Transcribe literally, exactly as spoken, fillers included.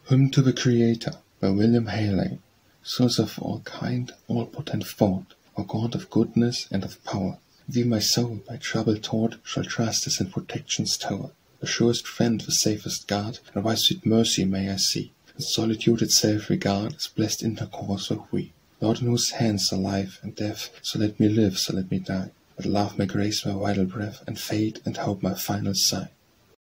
Hymn to the Creator by William Hayley. Source of all kind, all potent thought, O God of goodness and of power, thee my soul, by trouble taught, shall trust as in protection's tower. The surest friend, the safest guard, and thy sweet mercy may I see, and solitude itself regard as blessed intercourse with we. Lord, in whose hands are life and death, so let me live, so let me die, but love may grace my vital breath, and fate and hope my final sigh.